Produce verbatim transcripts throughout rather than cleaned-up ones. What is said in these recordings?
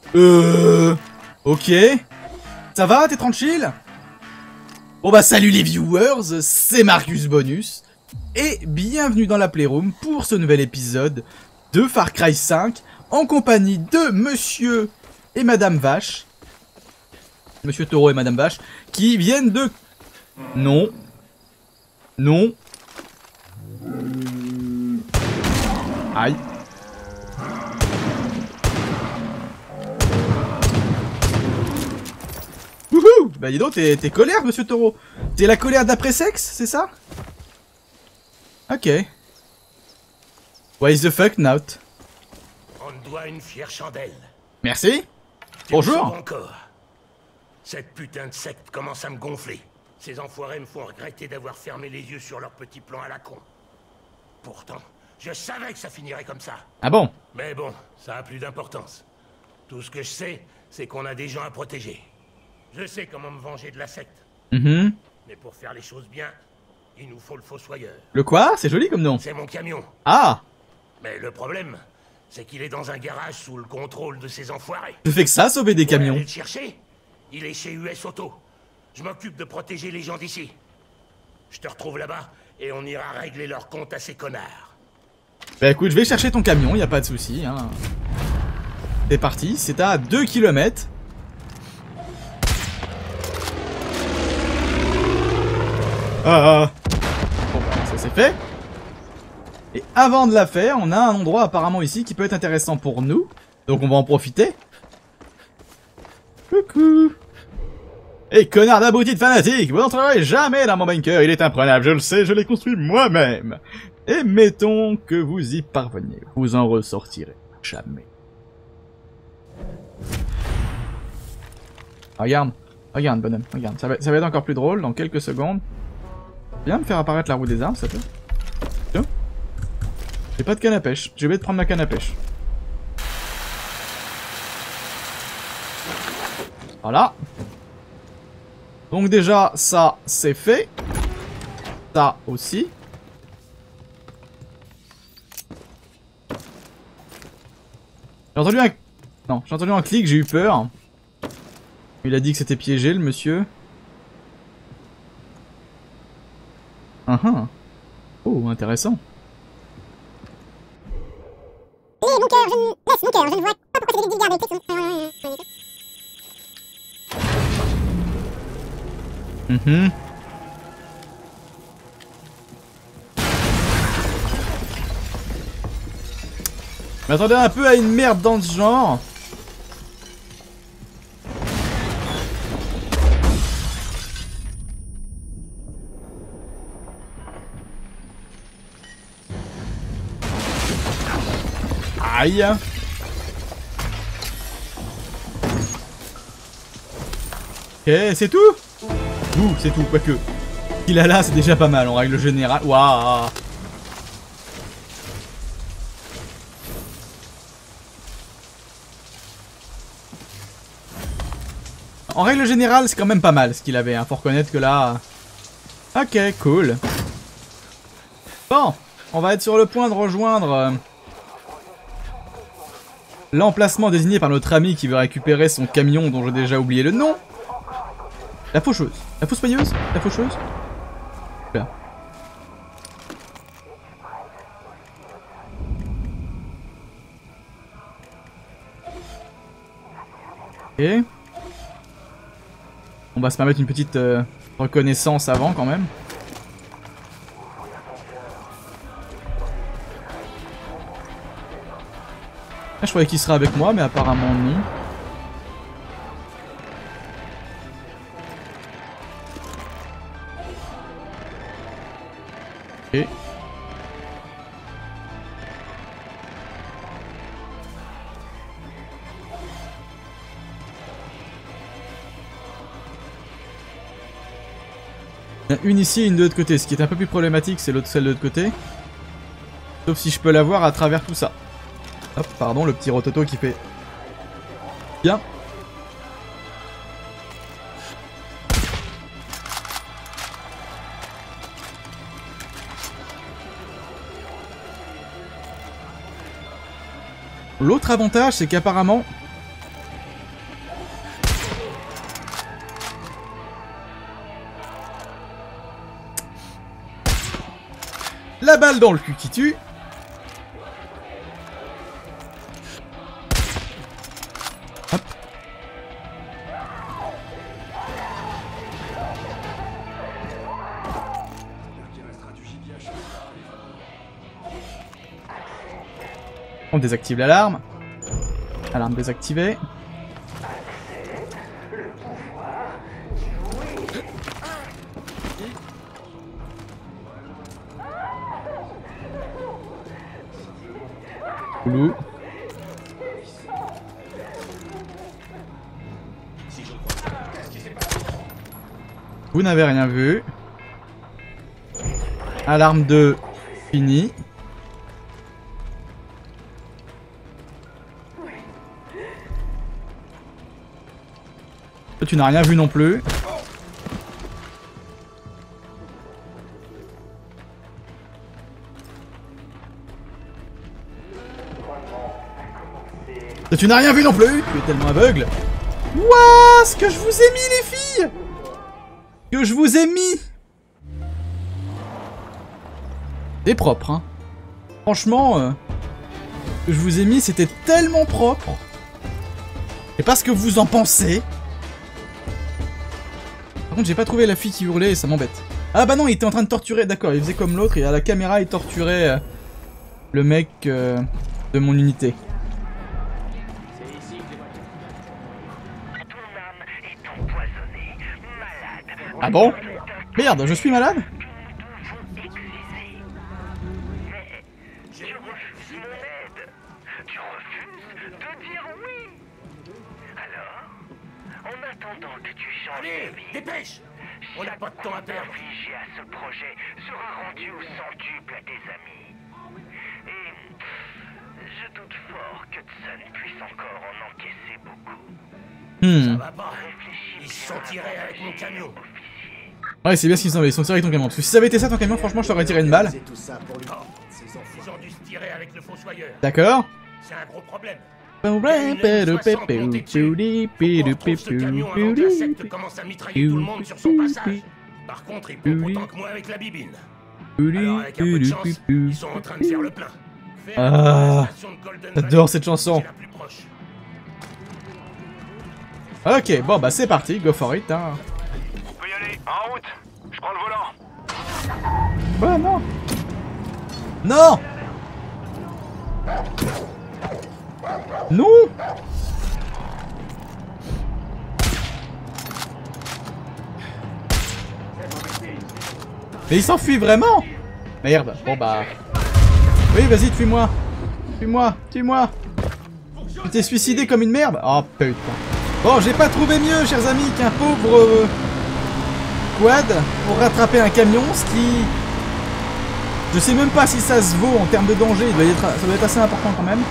Euh... Ok. Ça va, t'es tranquille? Bon bah salut les viewers, c'est Marcus Bonus. Et bienvenue dans la Playroom pour ce nouvel épisode de Far Cry cinq. En compagnie de Monsieur et Madame Vache. Monsieur Taureau et Madame Vache. Qui viennent de... Non. Non. Aïe. Wouhou. Bah dis donc, t'es colère, Monsieur Taureau. T'es la colère d'après-sexe, c'est ça? Ok. Why the fuck not? On te doit une fière chandelle. Merci. Tu Bonjour. me sauves encore. Cette putain de secte commence à me gonfler. Ces enfoirés me font regretter d'avoir fermé les yeux sur leur petit plan à la con. Pourtant, je savais que ça finirait comme ça. Ah bon? Mais bon, ça a plus d'importance. Tout ce que je sais, c'est qu'on a des gens à protéger. Je sais comment me venger de la secte. Mhm. Mais pour faire les choses bien, il nous faut le fossoyeur. Le quoi? C'est joli comme nom. C'est mon camion. Ah. Mais le problème, c'est qu'il est dans un garage sous le contrôle de ces enfoirés. Tu fais que ça, sauver des camions. Allez le chercher. Il est chez U S Auto. Je m'occupe de protéger les gens d'ici. Je te retrouve là-bas et on ira régler leur compte à ces connards. Bah écoute, je vais chercher ton camion, y a pas de souci. Hein. C'est parti, c'est à deux kilomètres. Ah, ah. Bon, bah, ça c'est fait. Et avant de la faire, on a un endroit apparemment ici qui peut être intéressant pour nous. Donc on va en profiter. Coucou. Et connard d'abruti de fanatique, vous n'entrerez jamais dans mon bunker, il est imprenable, je le sais, je l'ai construit moi-même. Et mettons que vous y parveniez, vous en ressortirez jamais. Regarde, regarde bonhomme, regarde, ça va, ça va être encore plus drôle dans quelques secondes. Viens me faire apparaître la roue des armes, ça peut. Tiens. J'ai pas de canne à pêche, je vais te prendre ma canne à pêche. Voilà. Donc déjà, ça, c'est fait. Ça aussi. J'ai entendu un... Non, j'ai entendu un clic, j'ai eu peur. Il a dit que c'était piégé, le monsieur. Ah uh -huh. Oh, intéressant. Et mon cœur, je ne... Laisse mon cœur, je ne vois pas pourquoi c'est garder le texte. Mhm. Je m'attendais un peu à une merde dans ce genre. Aïe. Ok, c'est tout? Ouh, c'est tout, quoique. Ce qu'il a là, c'est déjà pas mal en règle générale. Waouh. En règle générale, c'est quand même pas mal ce qu'il avait. Hein. Faut reconnaître que là... Ok, cool. Bon, on va être sur le point de rejoindre... Euh, l'emplacement désigné par notre ami qui veut récupérer son camion dont j'ai déjà oublié le nom. La faucheuse. La fossoyeuse. La faucheuse. Super. Ok. On va se permettre une petite euh, reconnaissance avant quand même. Ah, je croyais qu'il serait avec moi, mais apparemment non. Ok. Il y en a une ici et une de l'autre côté. Ce qui est un peu plus problématique, c'est l'autre, celle de l'autre côté. Sauf si je peux la voir à travers tout ça. Hop, pardon, le petit rototo qui fait... Bien. L'autre avantage, c'est qu'apparemment, la balle dans le cul qui tue. Hop. On désactive l'alarme. Alarme désactivée. Coulou. Vous n'avez rien vu. Alarme deux, fini. Toi, tu n'as rien vu non plus. Toi, tu n'as rien vu non plus. Tu es tellement aveugle. Ouah, ce que je vous ai mis, les filles. Que je vous ai mis. C'est propre, hein. Franchement, euh, ce que je vous ai mis, c'était tellement propre. Je sais pas ce que vous en pensez. Par contre, j'ai pas trouvé la fille qui hurlait et ça m'embête. Ah bah non, il était en train de torturer. D'accord, il faisait comme l'autre et à la caméra, il torturait euh, le mec euh, de mon unité. Ah bon? Merde, je suis malade? Allez, dépêche! On n'a pas de temps à perdre. Infligé à ce projet sera rendu au centuple à tes amis. Et je doute fort que Tsun puisse encore en encaisser beaucoup. Hmm. Ça va pas. Ils se sont tirés avec mon camion. Ouais, c'est bien ce qu'ils sont, ils sont tirés avec ton camion. Parce que si ça avait été ça ton camion, franchement, je t'aurais tiré une balle. Ils ont dû se tirer avec le fossoyeur. D'accord. C'est un gros problème. Par Ce camion avant que la secte commence à mitrailler tout le monde sur son passage. Par contre, il pompe autant que moi avec la bibine. Alors, avec un peu de chance, ils sont en train de faire le plein. Ah, j'adore cette chanson. Ok, bon bah c'est parti, go for it, hein. On peut y aller, en route. Je prends le volant. Bah non. Non. Non. Mais il s'enfuit vraiment. Merde, bon bah... Oui, vas-y, tue-moi. Tue-moi, tue-moi. Tu t'es suicidé comme une merde. Oh putain. Bon, j'ai pas trouvé mieux, chers amis, qu'un pauvre... Euh, quad pour rattraper un camion, ce qui... Je sais même pas si ça se vaut en termes de danger, il doit être, ça doit être assez important quand même.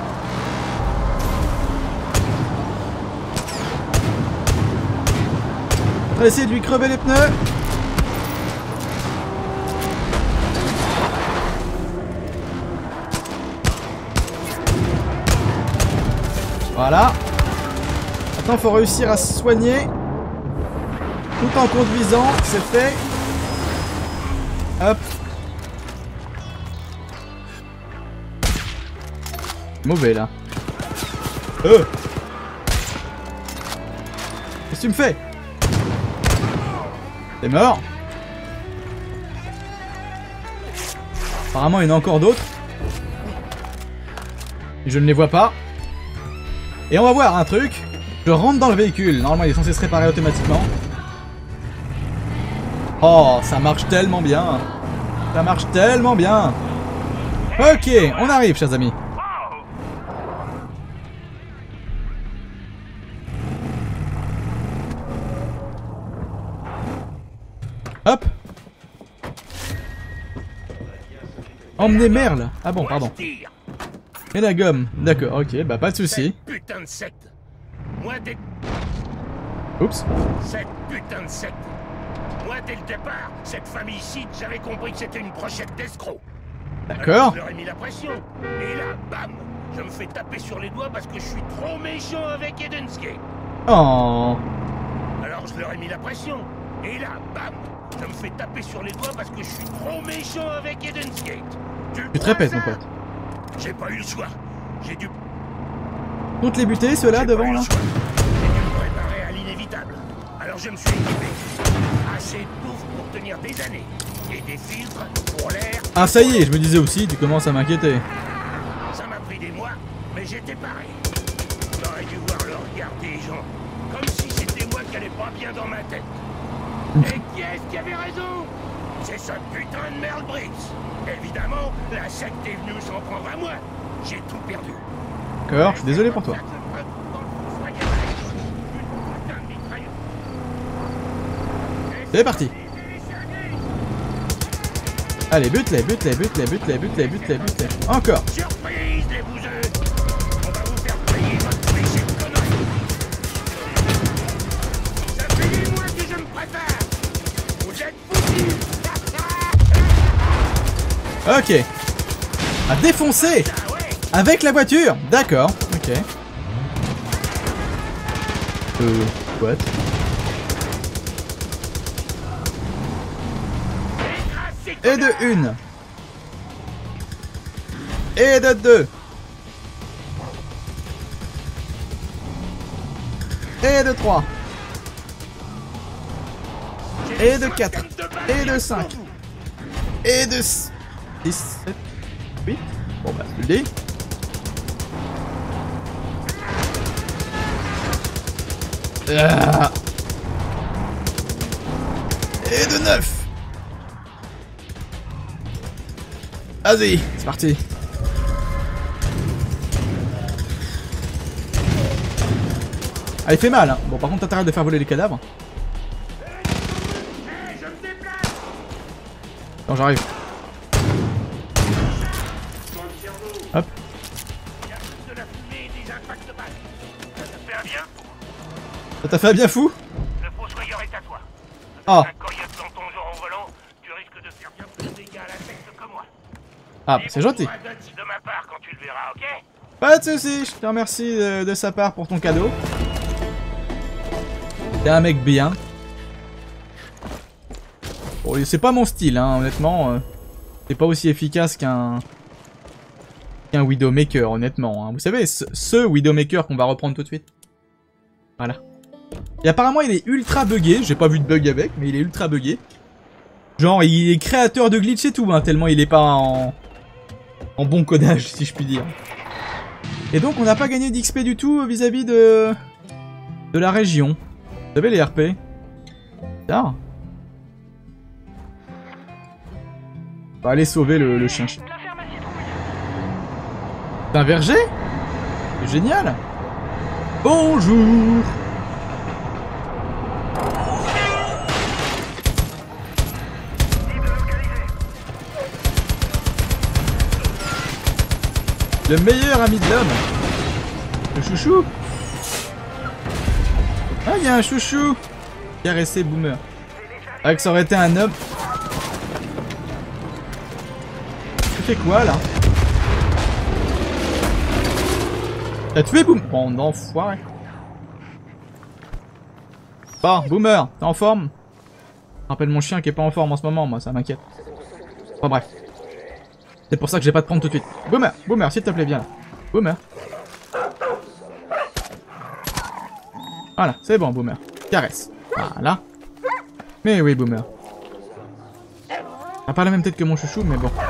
On va essayer de lui crever les pneus. Voilà. Maintenant, il faut réussir à se soigner. Tout en conduisant, c'est fait. Hop. Mauvais là. Euh. Qu'est-ce que tu me fais? T'es mort. Apparemment il y en a encore d'autres. Et je ne les vois pas. Et on va voir un truc. Je rentre dans le véhicule. Normalement il est censé se réparer automatiquement. Oh, ça marche tellement bien. Ça marche tellement bien. Ok, on arrive, chers amis. Hop. Emmener Merle. Ah bon, pardon. Et la gomme. D'accord, ok, bah pas de soucis. Putain de secte. Moi dès... Oups. Cette putain de secte. Moi dès le départ, cette famille-ci, j'avais compris que c'était une brochette d'escrocs. D'accord. Je leur ai mis la pression. Et là, bam, je me fais taper sur les doigts parce que je suis trop méchant avec Edenske. Oh. Alors je leur ai mis la pression. Et là, bam, Je me fais taper sur les doigts parce que je suis trop méchant avec Eden's Gate. Tu, Tu te répètes, mon pote. J'ai pas eu le choix. J'ai dû... Compte les buter, ceux-là, J'ai devant, pas eu là le choix. J'ai dû me préparer à l'inévitable. Alors je me suis équipé. Assez de bouffe pour tenir des années. Et des filtres pour l'air. Ah, ça y est, je me disais aussi, tu commences à m'inquiéter. Ça m'a pris des mois, mais j'étais pareil. J'aurais dû voir le regard des gens. Comme si c'était moi qui allais pas bien dans ma tête. Et qui est-ce qui avait raison? C'est ce putain de Merle Briggs. Évidemment, la secte est venue s'en prendre à moi. J'ai tout perdu. D'accord, je suis désolé pour toi. C'est parti. Allez, bute-les, bute-les, bute-les, bute-les, bute-les, bute-les, bute-les. Encore. Surprise, les bouseux. On va vous faire payer votre péché de conneries. Ça fait des mois que je me prépare. Vous êtes foutus. Ok. À défoncer. Ah ouais. Avec la voiture. D'accord. Ok. Euh... What? Et de une. Et de deux. Et de trois. Et de quatre. Et de cinq. Et de six, sept, huit. Bon bah, c'est le dé. Ah. Et de neuf. Vas-y, c'est parti. Ah, il fait mal, hein. Bon, par contre, t'arrêtes de faire voler les cadavres. Non, j'arrive. Hop. Ça t'a fait un bien fou? Le fossoyeur est à toi. Ah. Un coyote dans ton genre au volant, tu risques de faire bien plus de dégâts à la secte que moi. Ah, bah, c'est gentil. De ma part quand tu le verras, ok? Pas de soucis, je te remercie de, de sa part pour ton cadeau. T'es un mec bien. Bon, c'est pas mon style, hein, honnêtement. Euh, c'est pas aussi efficace qu'un qu'un Widowmaker, honnêtement. Hein. Vous savez, ce, ce Widowmaker qu'on va reprendre tout de suite. Voilà. Et apparemment, il est ultra buggé. J'ai pas vu de bug avec, mais il est ultra buggé. Genre, il est créateur de glitch et tout, hein, tellement il est pas en... en bon codage, si je puis dire. Et donc, on n'a pas gagné d'X P du tout vis-à-vis de... de la région. Vous savez, les R P. Bizarre. On va aller sauver le, le chien. C'est un verger? C'est génial. Bonjour. Le meilleur ami de l'homme. Le chouchou. Ah, il y a un chouchou. Caresser Boomer. Ah, que ça aurait été un homme. Tu fais quoi là? T'as tué Boomer? Bon, enfoiré. Bon, Boomer, t'es en forme? Je rappelle mon chien qui est pas en forme en ce moment, moi, ça m'inquiète. Enfin bref. C'est pour ça que je vais pas te prendre tout de suite. Boomer, Boomer, s'il te plaît, viens là. Boomer. Voilà, c'est bon, Boomer. Caresse. Voilà. Mais oui, Boomer. T'as pas la même tête que mon chouchou, mais bon.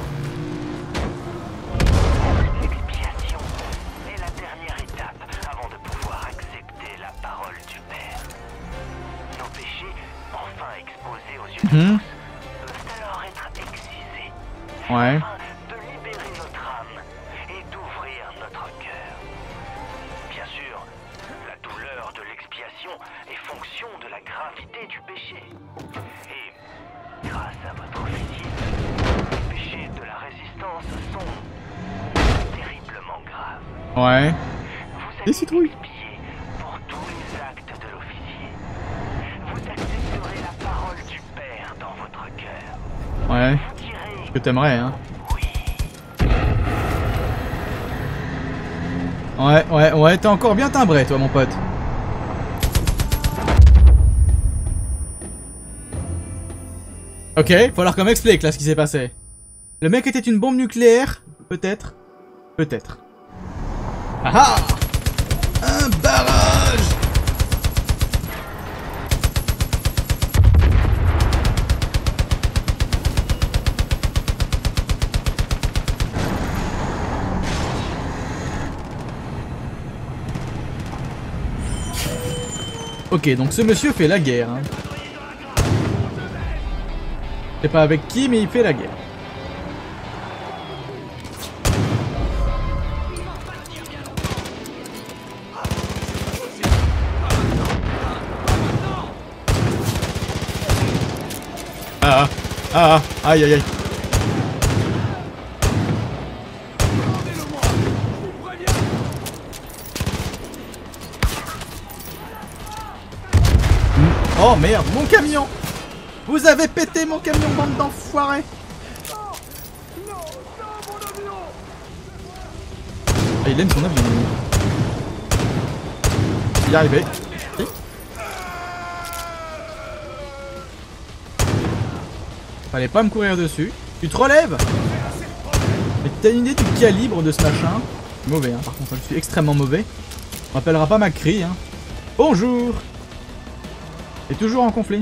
L'expiation est la dernière étape avant de pouvoir accepter la parole du Père. Nos péchés, enfin exposés aux yeux de Mmh. tous, peuvent alors être excisés. Ouais. Afin de libérer notre âme et d'ouvrir notre cœur. Bien sûr, la douleur de l'expiation est fonction de la gravité du péché. Et grâce à votre officier, les péchés de la résistance sont terriblement graves. Ouais. Vous Des êtes citrouilles. expié pour tous les actes de l'officier. Vous accepterez la parole du Père dans votre cœur. Ouais. Vous direz Ce que t'aimerais, hein. oui. Ouais, ouais, ouais, t'es encore bien timbré, toi, mon pote. Ok, faut alors qu'on m'explique là ce qui s'est passé. Le mec était une bombe nucléaire? Peut-être. Peut-être. Ah ah! Un barrage! Ok, donc ce monsieur fait la guerre. Hein. Je sais pas avec qui, mais il fait la guerre. Ah, ah, ah, aïe, aïe, aïe. Oh merde, mon camion! Vous avez pété mon camion, bande d'enfoirés! Ah, il aime son avion. Il est arrivé. Fallait pas me courir dessus. Tu te relèves? Mais t'as une idée du calibre de ce machin? Mauvais, hein, par contre, je suis extrêmement mauvais. On m'appellera pas McCree, hein. Bonjour! Et toujours en conflit.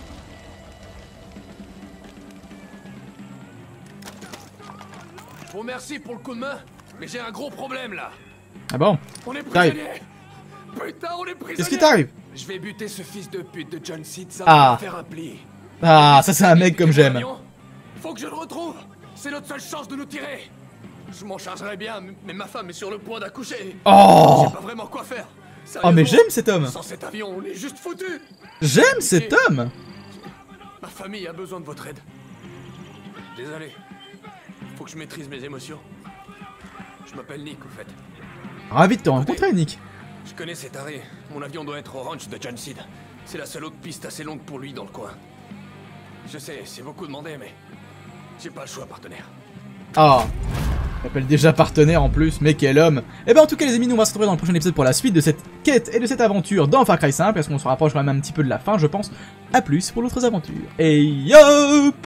Je vous remercie pour le coup de main, mais j'ai un gros problème là. Ah bon? On est T'arrives. prisonniers. Putain, on est prisonniers. Qu'est-ce qui t'arrive? Je vais buter ce fils de pute de John Seed, ça Ah. va me faire un pli. Ah, ça c'est un mec comme j'aime. Faut que je le retrouve. C'est notre seule chance de nous tirer. Je m'en chargerai bien, mais ma femme est sur le point d'accoucher. Oh! J'ai pas vraiment quoi faire. Oh mais Sérieusement, j'aime cet homme. Sans cet avion, on est juste foutus. J'aime cet homme. Ma famille a besoin de votre aide. Désolé. Faut que je maîtrise mes émotions. Je m'appelle Nick, au fait. Ravi de te rencontrer, Nick. Je connais cet arrêt. Mon avion doit être au ranch de John Seed. C'est la seule autre piste assez longue pour lui dans le coin. Je sais, c'est beaucoup demandé, mais j'ai pas le choix, partenaire. Ah, il m'appelle déjà partenaire en plus, mais quel homme. Et ben en tout cas les amis, nous on va se retrouver dans le prochain épisode pour la suite de cette quête et de cette aventure dans Far Cry cinq, parce qu'on se rapproche quand même un petit peu de la fin, je pense. A plus pour d'autres aventures. Et yo!